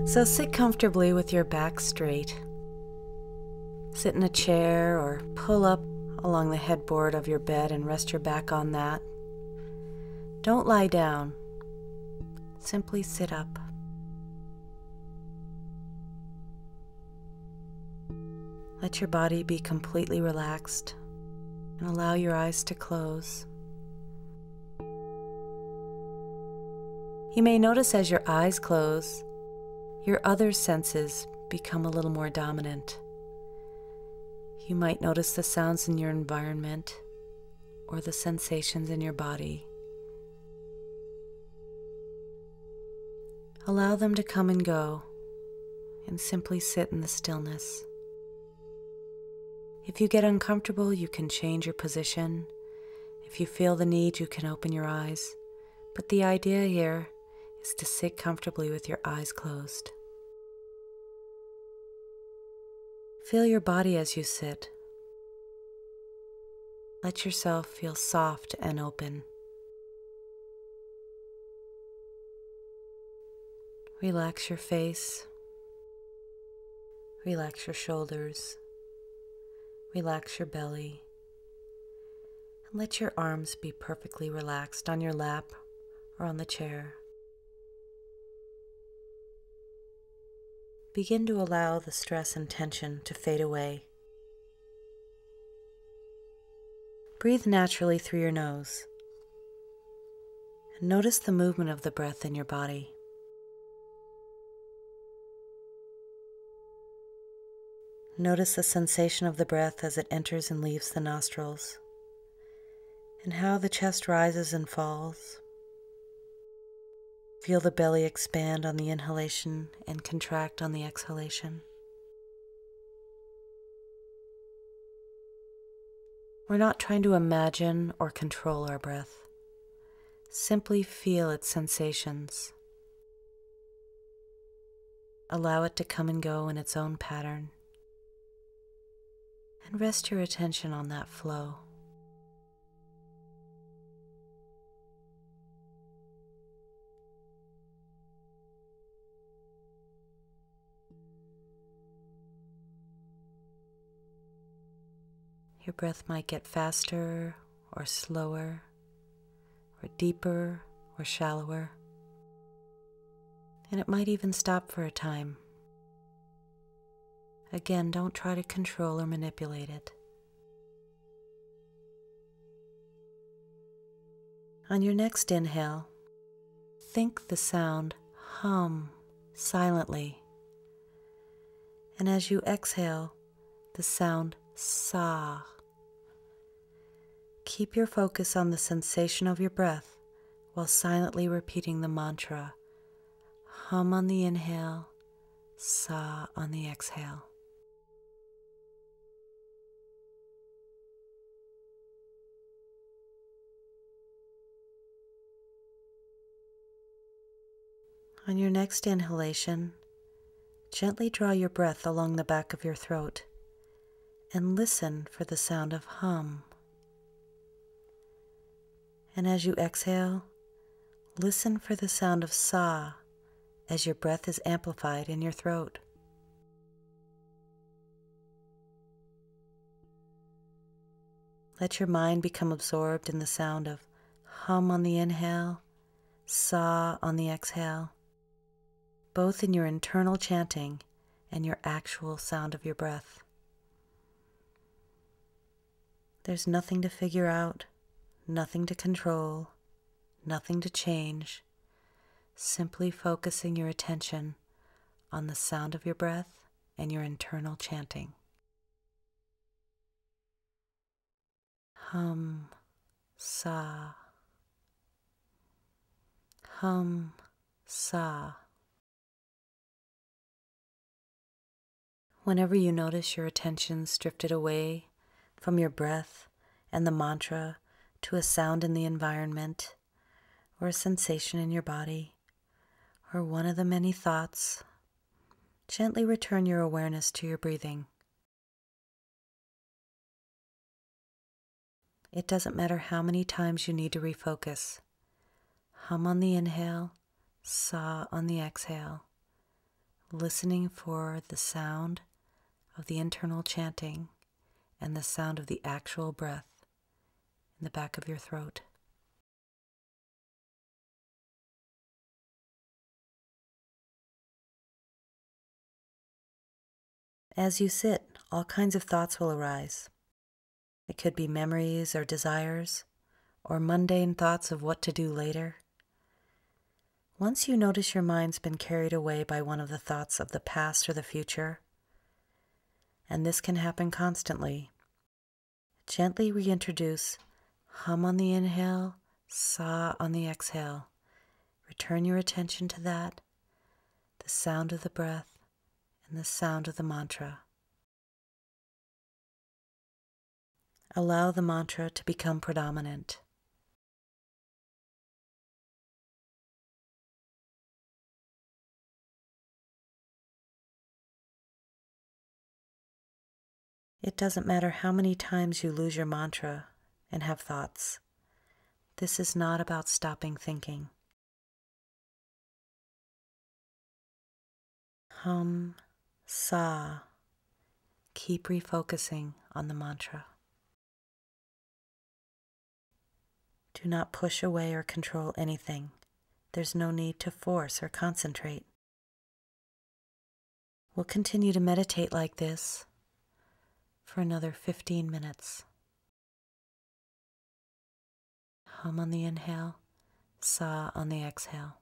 So sit comfortably with your back straight. Sit in a chair or pull up along the headboard of your bed and rest your back on that. Don't lie down. Simply sit up. Let your body be completely relaxed and allow your eyes to close. You may notice as your eyes close, your other senses become a little more dominant. You might notice the sounds in your environment or the sensations in your body. Allow them to come and go and simply sit in the stillness. If you get uncomfortable, you can change your position. If you feel the need, you can open your eyes. But the idea here is to sit comfortably with your eyes closed. Feel your body as you sit. Let yourself feel soft and open. Relax your face. Relax your shoulders. Relax your belly. And let your arms be perfectly relaxed on your lap or on the chair. Begin to allow the stress and tension to fade away. Breathe naturally through your nose. And notice the movement of the breath in your body. Notice the sensation of the breath as it enters and leaves the nostrils, and how the chest rises and falls. Feel the belly expand on the inhalation and contract on the exhalation. We're not trying to imagine or control our breath. Simply feel its sensations. Allow it to come and go in its own pattern. And rest your attention on that flow. Your breath might get faster or slower, or deeper or shallower, and it might even stop for a time. Again, don't try to control or manipulate it. On your next inhale, think the sound hum silently, and as you exhale, the sound sa. Keep your focus on the sensation of your breath while silently repeating the mantra, hum on the inhale, sa on the exhale. On your next inhalation, gently draw your breath along the back of your throat and listen for the sound of hum. And as you exhale, listen for the sound of sa as your breath is amplified in your throat. Let your mind become absorbed in the sound of hum on the inhale, sa on the exhale, both in your internal chanting and your actual sound of your breath. There's nothing to figure out, nothing to control, nothing to change, simply focusing your attention on the sound of your breath and your internal chanting. Hum, sa. Hum, sa. Whenever you notice your attention's drifted away from your breath and the mantra to a sound in the environment, or a sensation in your body, or one of the many thoughts, gently return your awareness to your breathing. It doesn't matter how many times you need to refocus. Hum on the inhale, sa on the exhale. listening for the sound of the internal chanting and the sound of the actual breath in the back of your throat. As you sit, all kinds of thoughts will arise. It could be memories or desires, or mundane thoughts of what to do later. Once you notice your mind's been carried away by one of the thoughts of the past or the future, and this can happen constantly, gently reintroduce hum on the inhale, sa on the exhale. Return your attention to that, the sound of the breath, and the sound of the mantra. Allow the mantra to become predominant. It doesn't matter how many times you lose your mantra and have thoughts. This is not about stopping thinking. Hum, sa. Keep refocusing on the mantra. Do not push away or control anything. There's no need to force or concentrate. We'll continue to meditate like this for another 15 minutes. Hum on the inhale, sa on the exhale.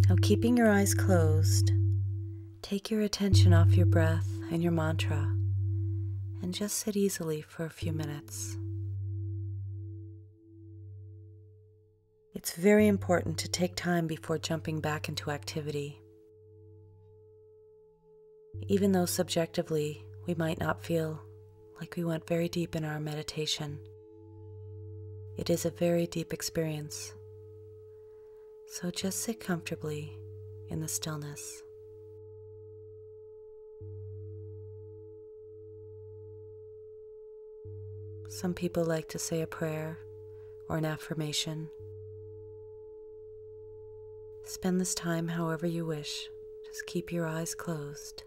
Now, keeping your eyes closed, take your attention off your breath and your mantra and just sit easily for a few minutes. It's very important to take time before jumping back into activity. Even though subjectively we might not feel like we went very deep in our meditation, it is a very deep experience. So just sit comfortably in the stillness. Some people like to say a prayer or an affirmation. Spend this time however you wish. Just keep your eyes closed.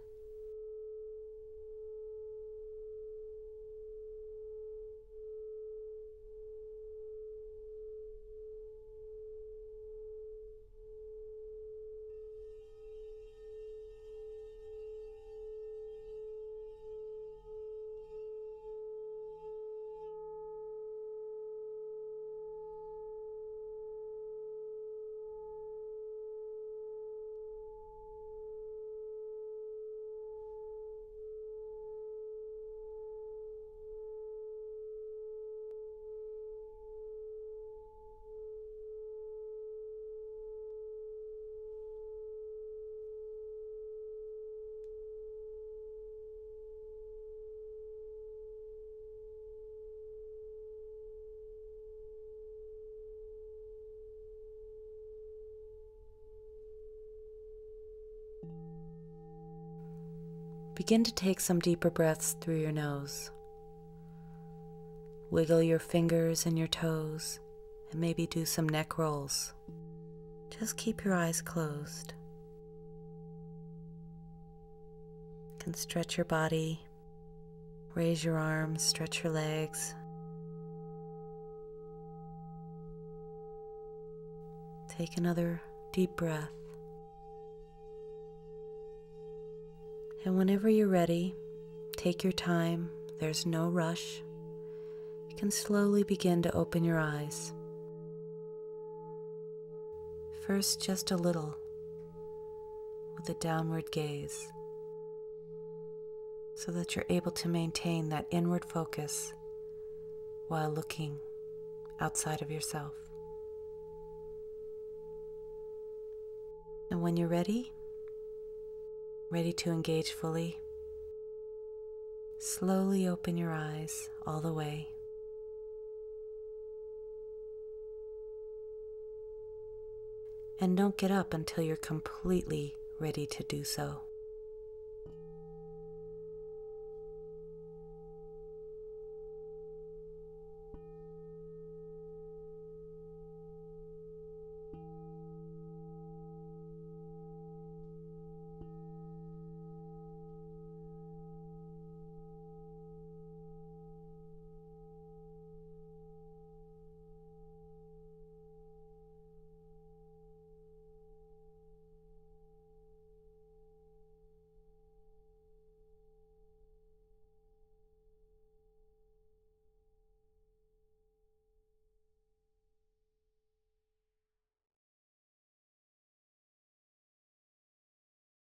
Begin to take some deeper breaths through your nose. Wiggle your fingers and your toes, and maybe do some neck rolls. Just keep your eyes closed. You can stretch your body, raise your arms, stretch your legs. Take another deep breath. And whenever you're ready, take your time. There's no rush. You can slowly begin to open your eyes. First, just a little, with a downward gaze, so that you're able to maintain that inward focus while looking outside of yourself. And when you're ready to engage fully, slowly open your eyes all the way. And don't get up until you're completely ready to do so.